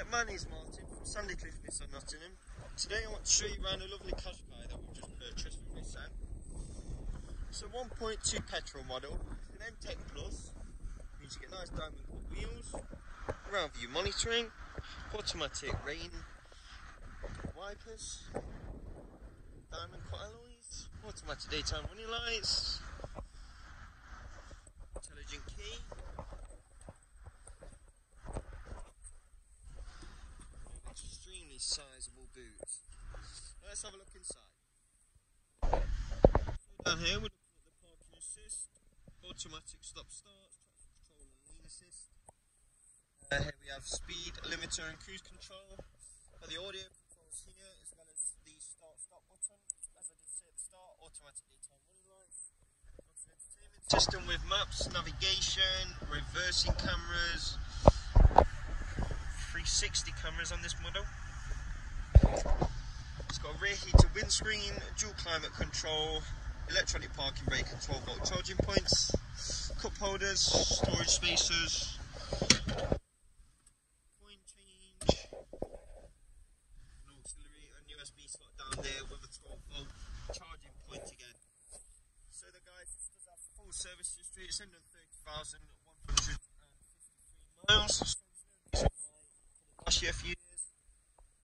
My name's Martin from Sandycliff, Nottingham. Today I want to show you around a lovely Qashqai that we've just purchased from my son. It's a 1.2 petrol model, an M-Tech Plus, means you get nice diamond cut wheels, round view monitoring, automatic rain wipers, diamond cut alloys, automatic daytime running lights, intelligent key, extremely sizable boot. Now let's have a look inside. So down here we're looking at the parking assist, automatic stop start, traction control and lane assist. Here we have speed limiter and cruise control. For the audio controls here, as well as the start stop button. As I did say at the start, automatic daytime running lights. Entertainment system with maps, navigation, reversing cameras, 360 cameras on this model. It's got a rear heated windscreen, dual climate control, electronic parking brake and 12 volt charging points, cup holders, storage spacers, coin change, an auxiliary and USB slot down there with a 12 volt charging point again. So the guys, this does have full service history. It's 130,153 miles. So there's no reason why it couldn't last you a few years.